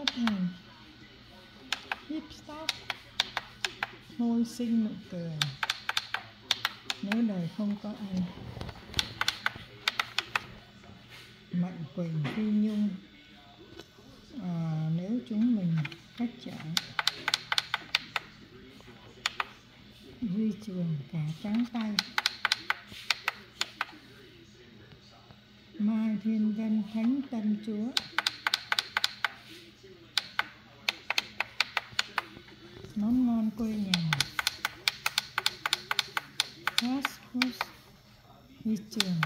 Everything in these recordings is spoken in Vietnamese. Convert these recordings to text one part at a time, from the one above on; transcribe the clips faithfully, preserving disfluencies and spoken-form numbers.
ừ. Hip stop, môi xinh nụ cười, nếu đời không có anh. Mạnh Quỳnh, Phi Nhung, à, nếu chúng mình cách chẳng. Duy Trường, Cả trắng tay. Mai Thiên Vân, Thánh Tâm Chúa. Món ngon quê nhà. Fast food. Duy Trường,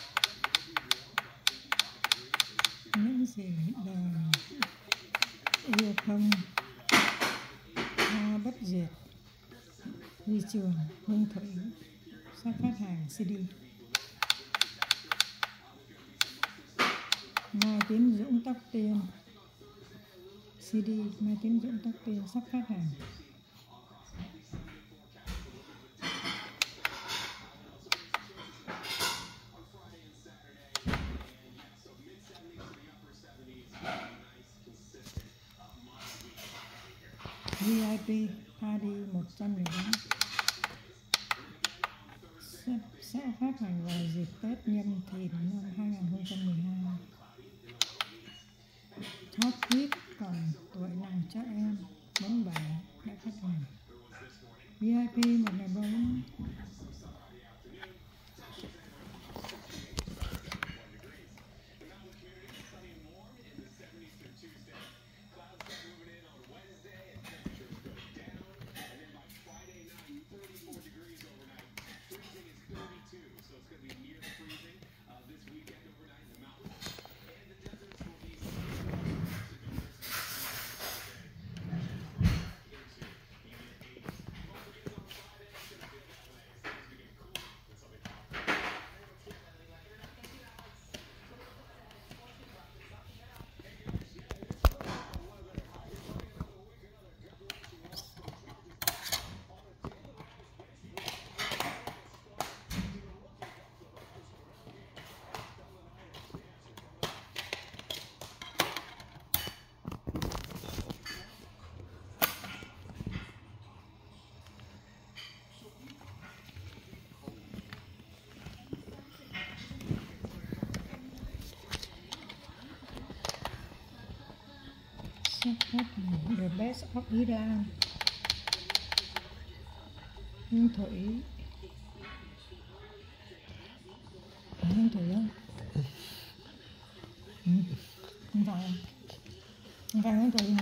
những gì đời yêu không hoa bất diệt. Duy Trường, Hương Thủy, sắp phát hành xê đê. Mai Tiến Dũng, Tóc Tiên, xê đê Mai Tiến Dũng, Tóc Tiên sắp phát hành. vê i pê Party một trăm mười bốn sẽ, sẽ phát hành vào dịp Tết Nhâm Thìn năm hai nghìn không trăm mười hai. Hot hit còn tuổi làm cho em bốn bài đã phát hành. vê i pê một ngày bốn. The Best of Iran. Hương Thủy, Hương Thủy không? Ừ. Không phải không phải Hương Thủy hả?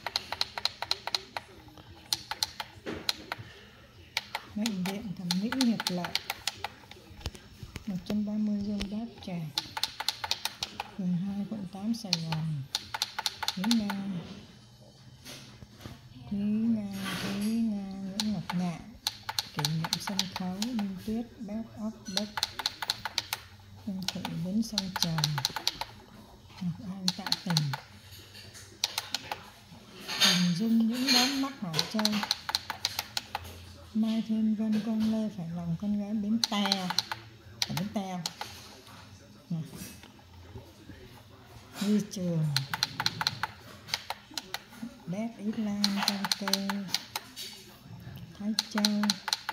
Bệnh viện Thẩm mỹ Hiệp Lợi, một trăm ba mươi Dương Bát Tràng, phường hai, quận tám, Sài Gòn. Thúy Nga, Thúy Nga, Thúy Nga, Nguyễn Ngọc Ngạn, kỷ niệm sân khấu, Minh Tuyết, Best of Best, Hương Thủy, Bến Sông Tràm, Ngọc An, Tạ Tình, Hình dung những đám mắt Hải Châu. Mai Thiên Vân, Con Lê phải lòng con gái Bến Tè, ở Bến Tè. Duy Trường, Bét Ít Lan, Trang Kê, Thái Châu,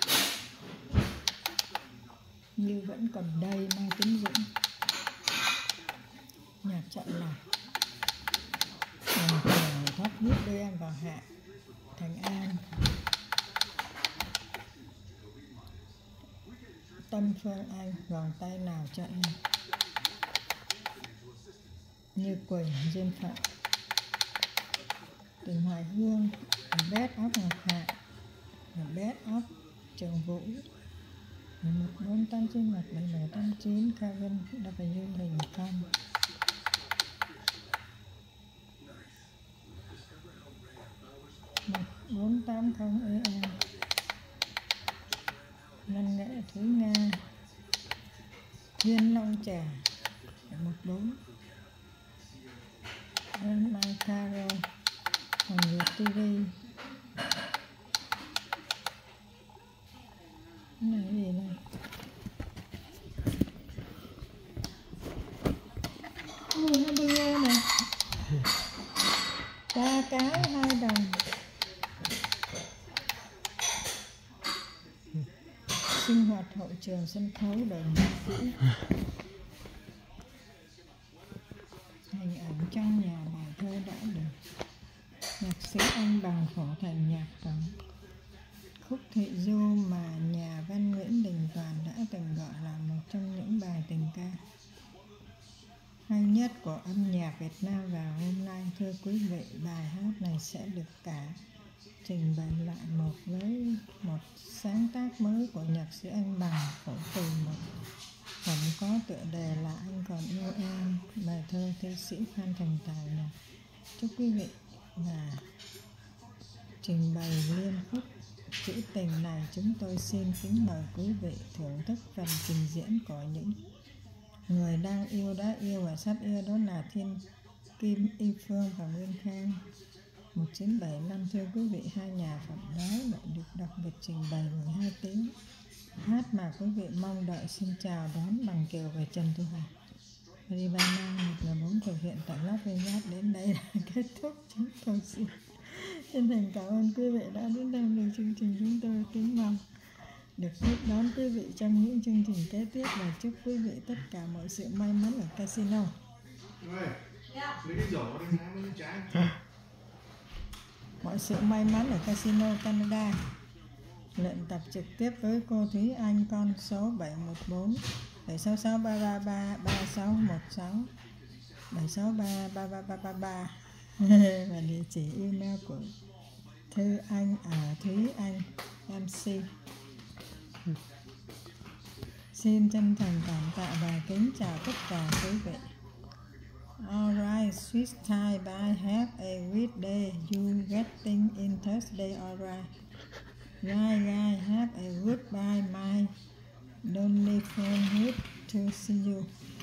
Như Vẫn Còn Đây, Mai Tiến Dũng, Nhạc Chọn Lạc, Đồng Cường, Thoát Hít Đưa Em Vào Hạ, Thành An, Tâm Phương Anh, Vòng Tay Nào Cho Em, Như Quỳnh, Duyên Phận, Tình Hoài Hương, Best of Ngọc Hạ, Best of Trường Vũ, một bốn tám chín một bảy bảy tám chín, Kevin W Hình Phong, một bốn tám không A M, Lân Nghệ Thúy Nga, Thiên Long Trà, một bốn, Mai Caro, Hồng Việt ti vi. Cái này cái gì đây? Ui, hamburger này. Cá cái, hai đồng. Sinh hoạt hậu trường sân khấu đời nhạc cũ. Hình ảnh trong nhà bài thơ đã được nhạc sĩ Anh Bằng phổ thành nhạc phẩm. Khúc Thị Du mà nhà văn Nguyễn Đình Toàn đã từng gọi là một trong những bài tình ca hay nhất của âm nhạc Việt Nam vào hôm nay. Thưa quý vị, bài hát này sẽ được cả trình bày lại một với một sáng tác mới của nhạc sĩ Anh Bằng, phổ từ một phẩm có tựa đề là Anh Còn Yêu Em, bài thơ thi sĩ Phan Thành Tài nhạc. Chúc quý vị và trình bày liên khúc trữ tình này, chúng tôi xin kính mời quý vị thưởng thức phần trình diễn của những người đang yêu, đã yêu và sắp yêu, đó là Thiên Kim, Y Phương và Nguyên Khang. một nghìn chín trăm bảy mươi lăm. Thưa quý vị, hai nhà phẩm đó lại được đặc biệt trình bày mười hai tiếng hát mà quý vị mong đợi. Xin chào đón Bằng Kiều và Trần Thu Hà. Rivana một nghìn bốn thực hiện tại Las Vegas. Đến đây là kết thúc. Chúng tôi xin chân thành cảm ơn quý vị đã đến đây được chương trình. Chúng tôi kính mong được tiếp đón quý vị trong những chương trình kế tiếp và chúc quý vị tất cả mọi sự may mắn ở casino. Mọi sự may mắn ở casino Canada. Luyện tập trực tiếp với cô Thúy Anh, con số bảy một bốn bảy sáu sáu ba ba ba ba sáu một sáu bảy sáu ba ba ba ba ba ba và địa chỉ email của Thư Anh ở Thúy Anh em xê. Xin chân thành cảm tạ và kính chào tất cả quý vị. Alright, Swiss time, bye, have a great day. You getting in Thursday, alright. Guy, guy, have a good bye, my lonely friend, hope to see you.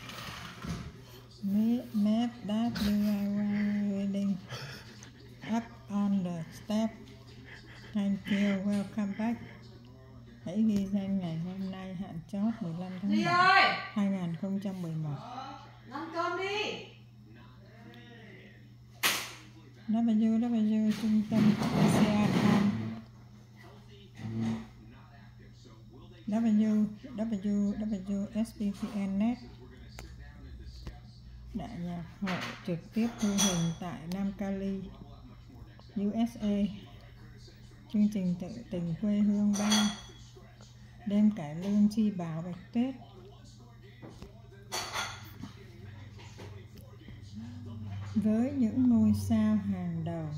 Map that you are reading up on the step. Thank you, welcome back. Hãy ghi danh ngày hôm nay hạn chót mười lăm tháng bảy hai nghìn không trăm mười một. Ăn cơm đi. W W trung tâm Asia.com W W W S P V N net. Đại nhạc hội trực tiếp thu hình tại Nam Cali, U S A. Chương trình tự tình quê hương ba, đêm cải lương chi bảo bạch Tết. Với những ngôi sao hàng đầu.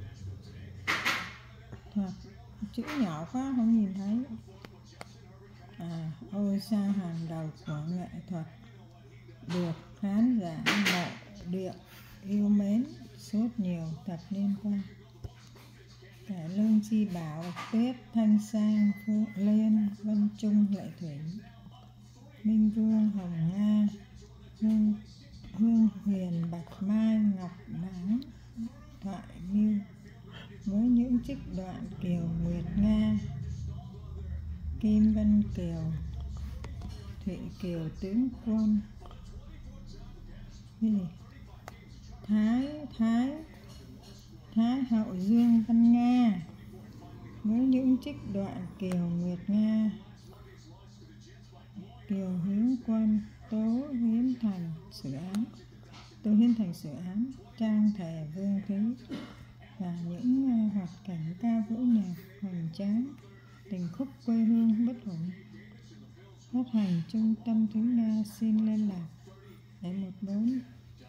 Hoặc chữ nhỏ quá không nhìn thấy. À, ngôi sao hàng đầu của nghệ thuật được khán giả mộ điệu yêu mến suốt nhiều thập niên qua. Cải lương chi bảo bạch Tuyết, Thanh Sang, Phương Liên, Vân Trung, Lệ Thủy, Minh Vương, Hồng Nga, Hương, Hương Huyền, Bạch Mai, Ngọc Đắng, Thoại Mưu. Với những trích đoạn Kiều Nguyệt Nga, Kim Vân Kiều, Thụy Kiều Tướng Quân, cái gì? Thái Thái Thái Hậu Dương Văn Nga. Với những trích đoạn Kiều Nguyệt Nga, Kiều Hướng Quân, Tố Hiến Thành Sử Án, Tố Hiến Thành Sử Án, Trang Thề Vương Thúy và những hoạt cảnh ca vũ nhạc hoành tráng, tình khúc quê hương bất hủ. Phát hành Trung tâm Thúy Nga. Xin liên lạc bảy một bốn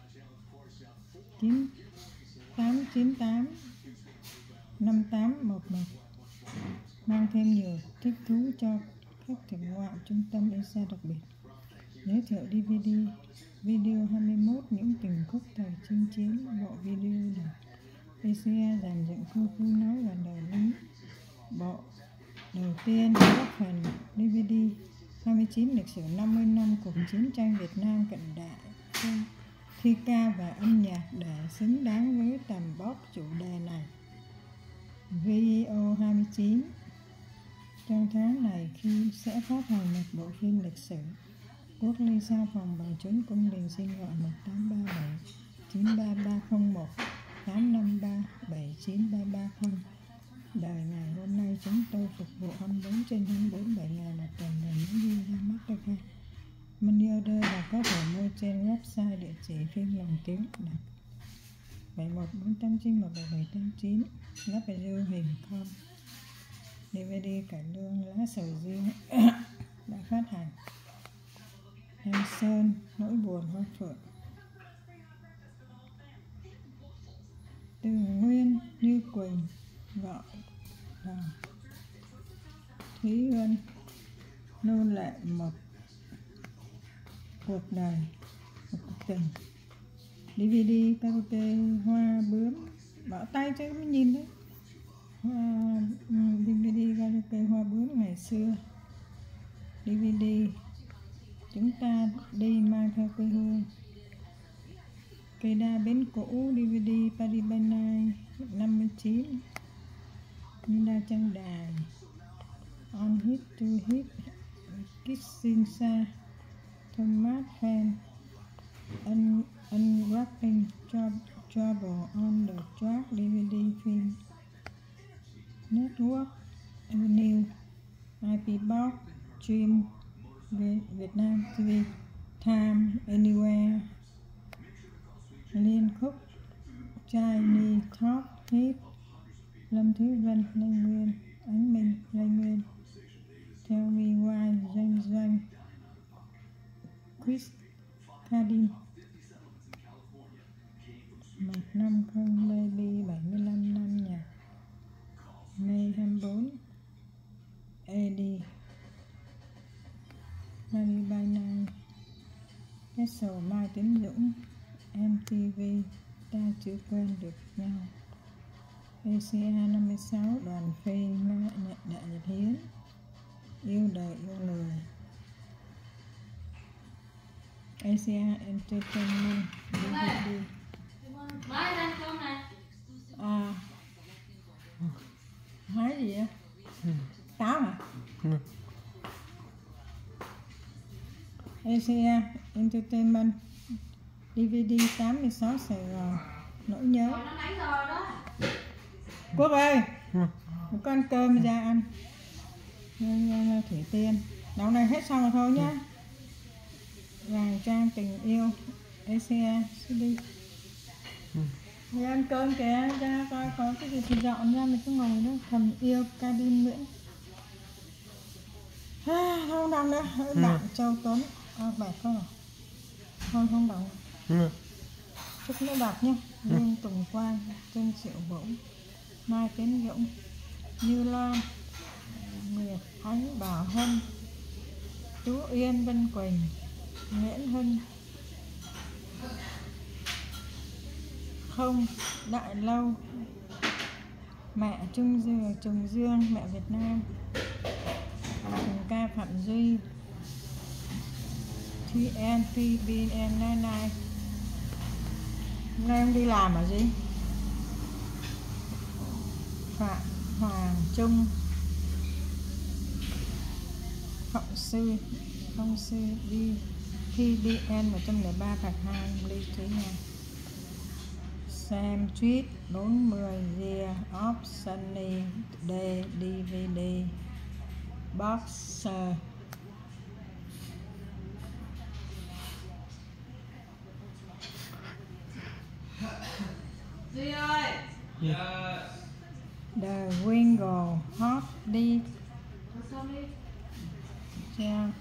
chín tám chín tám năm tám một một. Mang thêm nhiều thích thú cho khách thưởng ngoạn Trung tâm Asia đặc biệt. Giới thiệu đê vê đê video hai mươi mốt những tình khúc thời chinh chiến. Bộ video được Asia dàn dựng công phu nói và đời lý. Bộ đầu tiên góp phần đê vê đê hai mươi chín lịch sử năm mươi năm cuộc chiến tranh Việt Nam cận đại, thi ca và âm nhạc để xứng đáng với tầm vóc chủ đề này. Video hai mươi chín trong tháng này khi sẽ phát hành một bộ phim lịch sử. Quốc Ly Sao Phòng Bảo Trốn Cung Đình xin gọi một tám ba bảy chín ba ba không một. tám năm ba bảy chín ba ba không. Đời ngày hôm nay chúng tôi phục vụ hai mươi bốn trên hai mươi bốn, bảy ngày một tuần là những video Mastercard. Money order và có thể mua trên website địa chỉ phim lồng tiếng đặt bảy một bốn tám chín một bảy bảy tám chín. Lắp video hình com đê vê đê cải lương lá sầu riêng đã phát hành. Thanh Sơn nỗi buồn hoa phượng. Từ Nguyên Như Quỳnh gọi là Thúy Vân nô lệ một cuộc đời, một cuộc tình. đê vê đê karaoke hoa bướm, bỏ tay cho mới nhìn đấy. Hoa, đê vê đê karaoke hoa bướm ngày xưa. đê vê đê chúng ta đi mang theo quê hương. Cây đa bến cũ, đê vê đê Paris by Night năm mươi chín. Đa Trang Đài, On Hit to Hit, Kissinsa, Thomas Fan, Un, Unwrapping Trouble on the Track, đê vê đê phim. Network Avenue, i pê Box, Stream Việt Nam ti vi, Time Anywhere, Liên Khúc, Chinese Top Hit, Lâm Thúy Vân, Lê Nguyên, Ánh Minh, Lê Nguyên, Tell Me Why, Doanh Doanh, Chris Cardin, một năm không baby, bảy mươi lăm năm nhạc, May hai mươi bốn, Eddie, Paris by Night, Castle Mai Tiến Dũng, em tê vê, ta chưa quên được nhau. a xê a năm mươi sáu, đoàn phim nhận Đại Nhật Hiến, yêu đời yêu người. a xê a Entertainment, đê vê đê. Mai ăn cơm này. À, hái gì vậy? Ừ. Táo hả? Ừ. a xê a Entertainment, đê vê đê tám mươi sáu Sài Gòn, nỗi nhớ. Nó nãy rồi đó. Quốc ơi, ừ. một con cơm ra ăn. Thủy Tiên, đóng này hết xong rồi thôi nhá. Vàng Trang Tình Yêu, a xê a xê đê. Ừ. Đi ăn cơm kìa, ra coi có cái gì thì dọn ra, mình cứ ngồi đó. Thầm Yêu, cabin Nguyễn. À, không đọc nữa, hỡi ừ. bạn Châu Tuấn. À, bài không à? Thôi không đọc. Ừ. Chúc nó đọc nhé. Ừ. Lương Tùng Quang, Trân Triệu Vũ, Mai Tiến Dũng, Như Loan, Nguyệt Ánh Bảo Hân, Tú Yên Vân Quỳnh, Nguyễn Hân, Không Đại Lâu, Mẹ Trung Dương, Trùng Dương, Mẹ Việt Nam, Trùng ca Phạm Duy, tê en pê bê en chín chín. Hôm nay em đi làm ở gì? Phạm Hoàng Trung, Phọng Sư, Phong Sư đi pê bê en một trăm lẻ ba phạt hai, Lê Thúy Nga, Sam Tweet bốn mươi, Year of Sunny Day, đê vê đê, Boxer, Duy ơi. Yes. The Wingle Hot đi Trang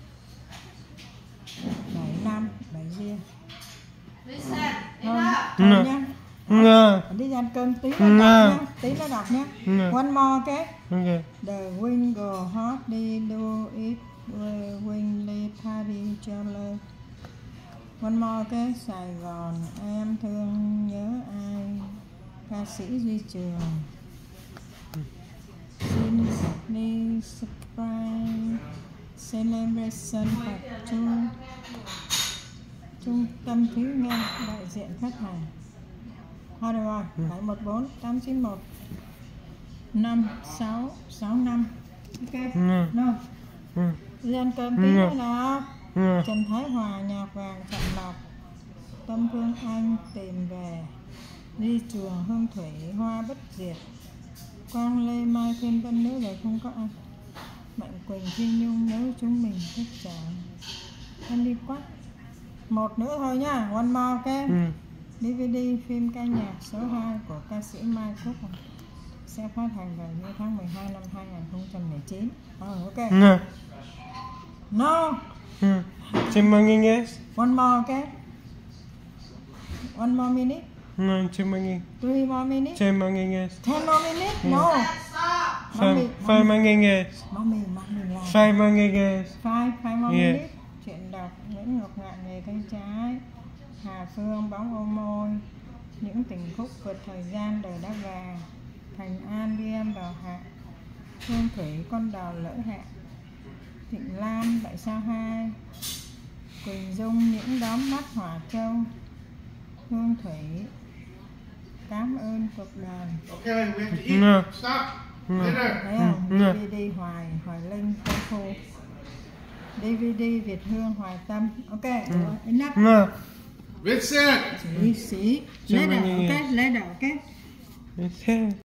bảy năm bảy riêng. Duy xem. Đi Thôi, đâu? thôi Ừ. nhá. Ngờ. Đi ăn cơm tí Ừ. nó đọc nhá. Tí nó đọc nhá. Ừ. One more cái. Okay. The Wingle Hot đi do it Wingley Party Trailer. One more cái. Sài Gòn em thương nhớ ai. Ca sĩ Duy Trường. Sydney Surprise Celebration Part hai. Trung tâm Thúy Nga, đại diện phát hành. Thôi được rồi, bảy một bốn tám chín một năm sáu sáu năm. Ok, Ừ. no. Ừ. Đi ăn cơm tí Ừ. nữa nào. Ừ. Trần Thái Hòa, nhạc vàng chọn lọc. Tâm Phương Anh tìm về. Đi chùa Hương Thủy hoa bất diệt, Quang Lê Mai Thiên Tân nữa rồi không có ăn. Mạnh Quỳnh Phi Nhung nếu chúng mình thích trả. Em đi quá. Một nữa thôi nhá, one more okay. Ừ. đê vê đê phim ca nhạc số hai của ca sĩ Mai Cúc sẽ phát hành vào như tháng mười hai năm hai nghìn không trăm lẻ chín. Oh, ok. No. No. Ừ. Chimpanzés. One more, okay. One more minute. No, chimpanzés. Three more minutes. Chimpanzés. Ten more minutes. No. Stop. Mommy, Five manganese. mommy, mommy là. Five manganese. Five, five more Yeah. minutes. Chuyện đọc Nguyễn Ngọc Ngạn nghề tay trái, Hà Phương bóng ô môi, những tình khúc vượt thời gian đời đã vàng, Thành An đi em vào hạ, Hương Thủy con đào lỡ hạ, Thịnh Lan tại sao hai, Quỳnh Dung những đóm mắt hỏa châu, Hương Thủy cảm ơn cuộc đời. Okay, we have to eat. No. Stop. No. Later. Thấy không? Ừ. đê vê đê Hoài, Hoài Linh, Tây Khô, đê vê đê Việt Hương, Hoài Tâm. Ok, rồi, enough. No. Vincent. See, see. Later, okay, later, okay. It's here.